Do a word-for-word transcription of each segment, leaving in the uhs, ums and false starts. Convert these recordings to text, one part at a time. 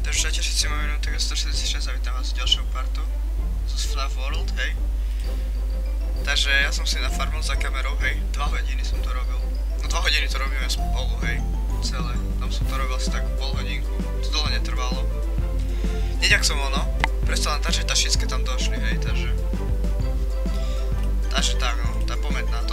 Takže čaute všetci moji minútek sto šesťdesiatšesť a vítam vás v ďalšou partu z Fluff World, hej. Takže ja som si nafarmil za kamerou, hej, dva hodiny som to robil. No dva hodiny to robíme spolu, hej, celé. Tam som to robil asi takú pol hodinku, to dlho netrvalo. Neďak som ono, prestal natáčať tašické tam došli, hej, takže... Takže tak, no, tá pomeď na to.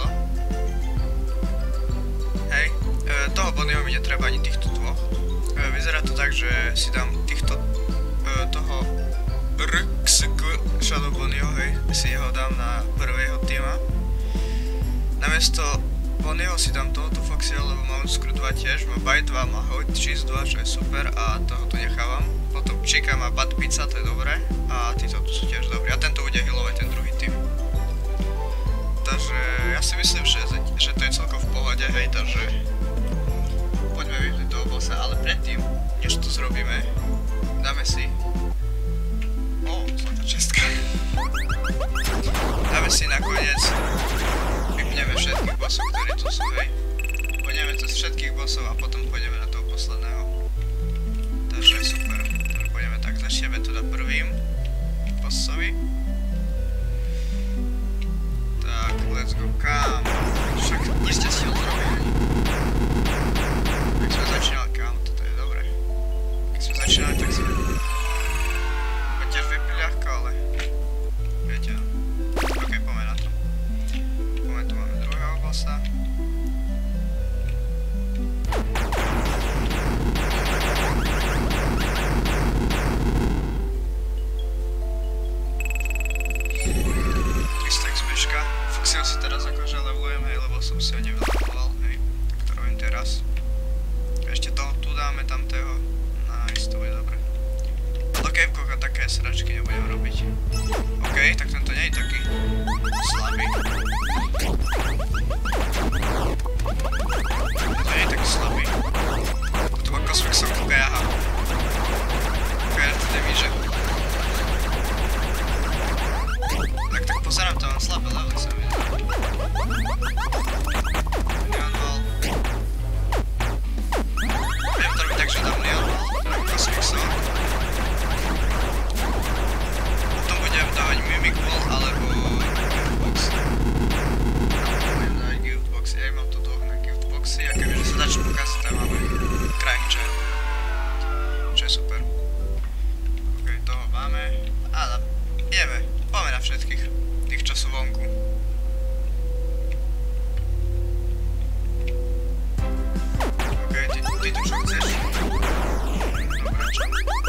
Hej, e, toho Bonnieho mi netreba ani týchto dvoch. E, vyzerá to tak, že si dám týchto, e, toho Rxk Shadow Bonnieho, hej, si ho dám na prvého týma. Namiesto Bonnieho si dám tohoto Foxyho, lebo mám skru dva tiež, má Bite dva, má Hot Cheese dva, čo je super a toho tu nechávam. Potom Chica má Bad Pizza, to je dobré, a títo tu sú tiež dobré. A tento bude healovať ten druhý tým. Takže ja si myslím, že, že to je celkom v pohode, hej, takže poďme vyhliť toho bossa, ale predtým, než to zrobíme, dáme si... Ó, zlatá čestka. Dáme si nakoniec, vypneme všetkých bossov, ktorí tu sú, hej. Pôjdeme cez všetkých bossov a potom pôjdeme na toho posledného. Takže super, takže pôjdeme tak, začneme teda prvým bossovi. Tak, let's go, kam? Však nie ste si ho zrobili. Keď sme začínali, kam? Toto je dobré. Keď sme začínali, tak sme... Ma tiež vypili ľahko, ale... Viete, no. Ok, poďme na to. Poďme, tu máme druhého bossa. Foxyho si teraz akože levelujem, hej, lebo som si ho nevyleveloval, hej, tak to robím teraz. Ešte toho tu dáme, tamtého, nice, to bude dobre. Do cavekoch a také sračky nebudem robiť. OK, tak tento nie je taký slabý. Tento nie je taký slabý. Toto má Cosmic Song Gajaha. Gajaha to damage. Tak tak pozerám, to mám slabé levely sa mi. Neon Ball. Viem to robiť tak, že dám Neon Ball, Cosmic Song. Potom budem dávať Mimic Ball alebo Giftbox. Budem dávať Giftboxy, ja mám tu dvoch na Giftboxy a kebyže sa začnú pokaziť, tam máme Crying Chair. Čo je super. Ok, toho máme. A ideme. Poďme na všetkých, tých čo sú vonku. Ok, ty, ty tu čo chceš? Dobre, čo?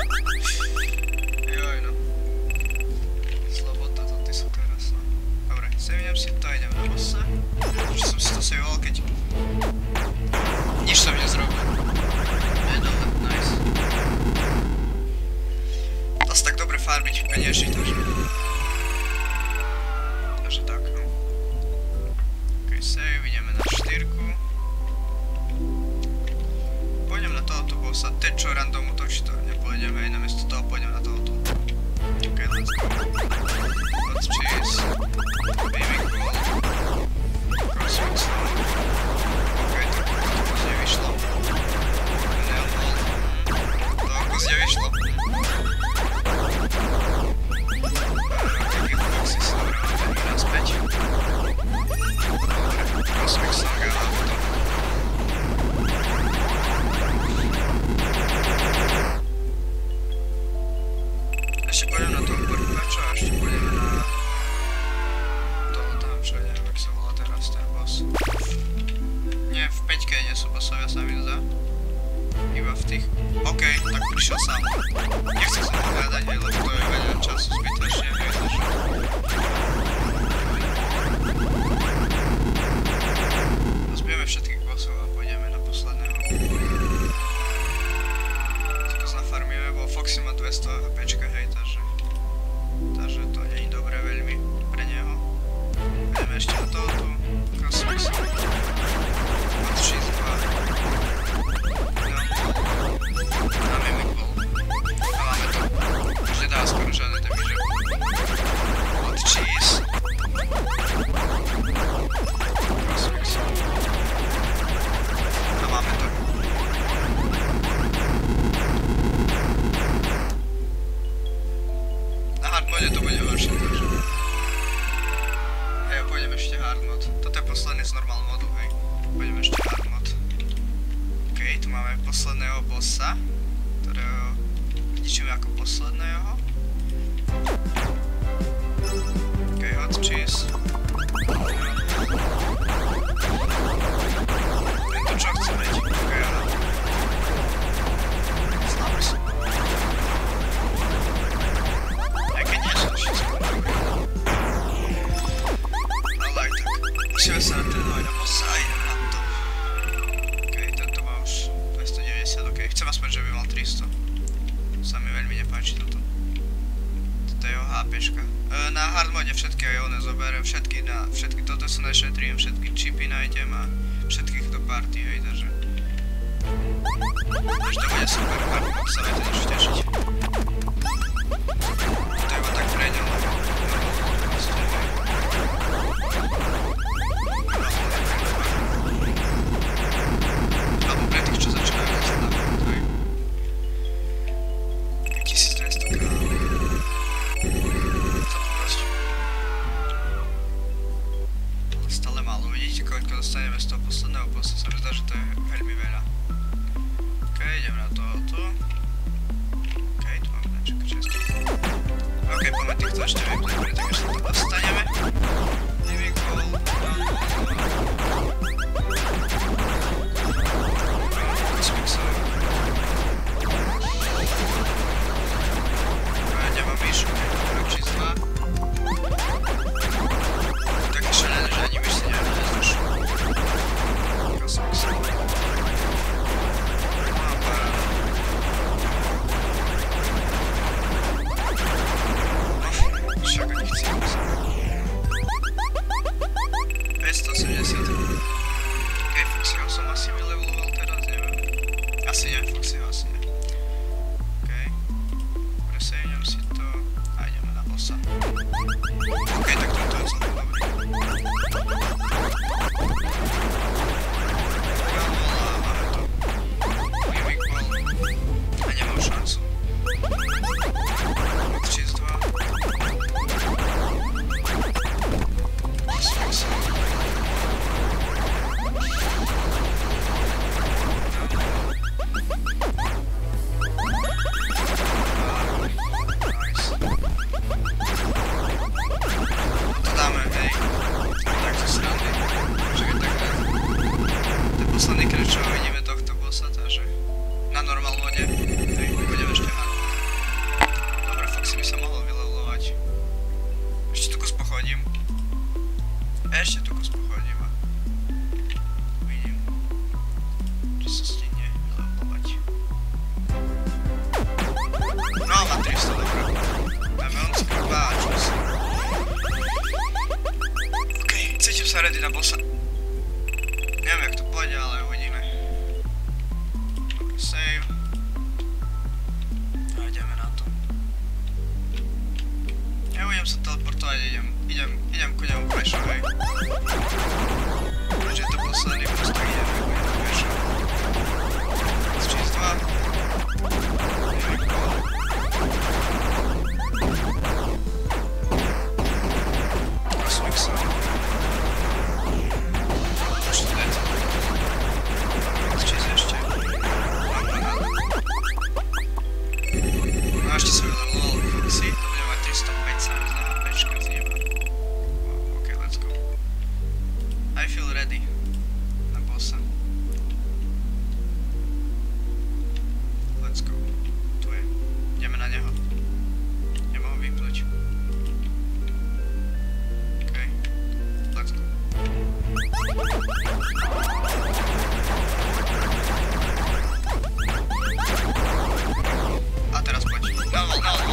Joj, no. Slobota, to ty sú teraz, no. Dobre, saviem si to, idem na bossa. Že som si to saveoval, keď... Nič som nezrobil. Je dole, nice. Dá sa tak dobre farmiť v penieži, takže... Takže tak, no. Ok, save, ideme na štyrku. Pôjdem na tohoto bossa, ten čo random útočí, to nepôjdem, hej, namiesto toho pôjdem na tohoto. Ok, let's go. Let's cheese. Mimic Ball. Cosmic Song. Ok, to kus nevyšlo. Neon Ball. To kus nevyšlo. Giftboxy si dobre máme naspäť. Cosmic Song a auto. Ešte pôjdem na toho Porkpača a ešte pôjdeme na... toho tam, čo neviem, jak sa volá teraz ten boss. Nie, v peťke nie sú bossovia, sa mi zdá. Iba v tých... OK, tak prišiel sám. Nechcem sa to hľadať, hej, lebo to je veľa času zbytočne, hej, takže... Rozbijeme všetkých bossov a pôjdeme na posledného. Skôr nafarmíme, bo Foxy má dvesto HPčka, hej, takže... Takže to nie je dobré veľmi pre neho. Ideme ešte na toho tu. Cosmic Song. Hot Cheese dva. Na Mimic Ball. A máme to. Už nedá skoro žiadne damage. Hot Cheese. Cosmic Song. A máme to. posledný z normal modu, hej. Poďme ešte hard mod. OK, tu máme posledného bossa, ktorého ničíme ako posledného. OK, hot cheese. Tento čo chce mať? OK, aha. Slabý som. Aj keď nie som všetko. Ale aj tak. Musíme sa natrénovať na bossa a idem na to. OK, tento má už dvestodeväťdesiat, OK. Chcem aspoň, že by mal tristo. Sa mi veľmi nepáči toto. Toto je jeho HPčka. E, na hard mode všetky aj one zoberiem, všetky na, všetky toto sa našetrím, všetky čipy nájdem a všetkých do party, hej, takže... Takže to bude super, hard mode sa viete niečo tešiť. To je ho tak preňal, lebo... Alebo pre tých, čo začínajú na hard, hej. tisícdvesto ká. Stále málo, vidíte, koľko dostaneme z toho posledného bossa, sa mi zdá, že to je veľmi veľa. OK, idem na tohoto. OK, tu máme na čakať često. OK, poďme týchto ešte vypnúť, predtým ešte to dostaneme. Living Hall. Cosmixov. Nemám myšu, ročíc dva. Také šalené, že ani myš si neviem nezdušu. Cosmixov. Mám pár. No, však ani chcem. päťstoosemdesiat. OK, Foxyho som asi vyleveloval teraz, neviem. Asi nie, Foxyho asi nie. OK. Presejňam si to a ideme na bossa. OK, tak toto je celkom dobrý. Gramola, máme to. Mimic Ball. A nemám šancu. Cheese dva. Spixel. Ešte tu kus pochodím a uvidím, či sa stihne levelovať. No, má tristo, dobré. Dáme on skrba a čus. OK, cítim sa ready na bossa. Neviem, jak to pôjde, ale uvidíme. Dobre, save. A ideme na to. Ja budem sa teleportovať, idem, idem, idem ku nemu pešo, hej. Keďže je to posledný boss, tak ideme ku nemu pešo. Z čístva. Cosmixov. Už to dead. Z číz ešte. No a ešte som vyleveloval Foxy, to bude mať tristopäť sa za HPčka z neba. Wow, ok, let's go. I feel ready na bossa. Let's go. Tu je. Ideme na neho. Ideme ho vypnúť. Ok. Let's go. A teraz poď. No, no, no.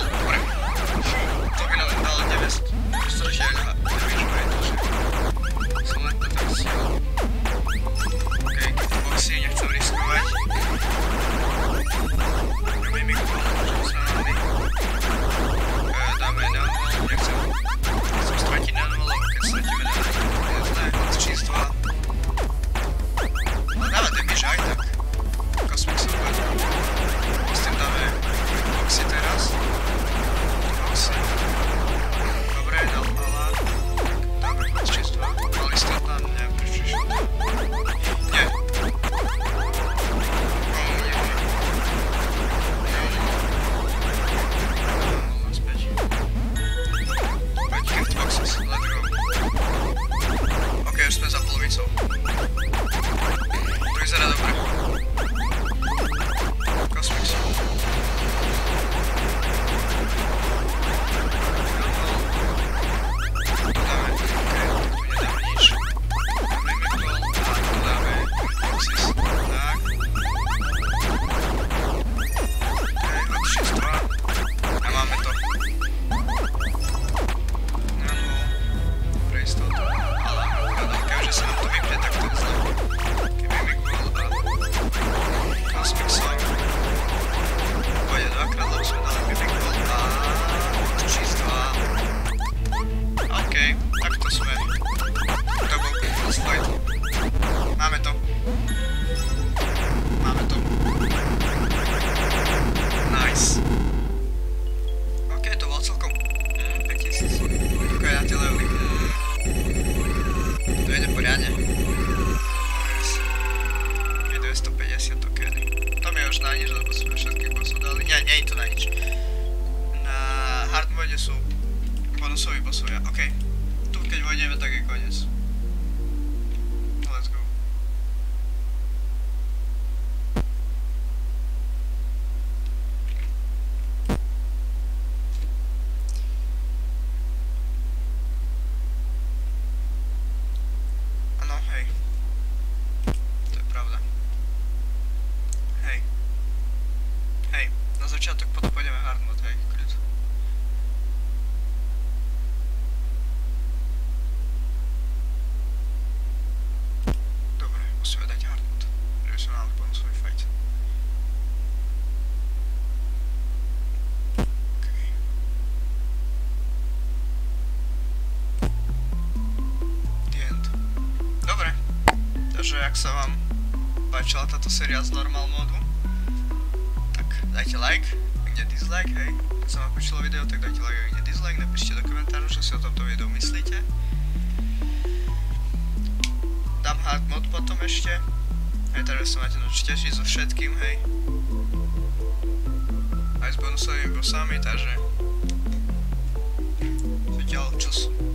Nice. OK, to bolo celkom mm, pekný systém. OK, na tie levely. Mm. To ide poriadne. Nice. OK, dvestopäťdesiat tokeny. To mi je už na nič, lebo sme všetkých bossov dali. Nie, nie je to na nič. Na hard mode sú bonusoví bossovia. OK. Tu keď vojdeme, tak je koniec. Let's go. Áno, hej. To je pravda. Hej. Hej, na začiatok potom pôjdeme hard mode, hej, kľud. Dobre, musíme dať hard mode, že by sme mali bonusový fight. Okay. The end. Dobre, takže ak sa vám páčila táto séria z normal modu, tak dajte like, ak nie dislike, hej. Keď sa vám páčilo video, tak dajte like, ak nie dislike, napíšte do komentáru, čo si o tomto videu myslíte. Dám hard mod potom ešte, hej, takže sa máte noč tešiť so všetkým, hej. Aj s bonusovými bossami, takže zatiaľ čus.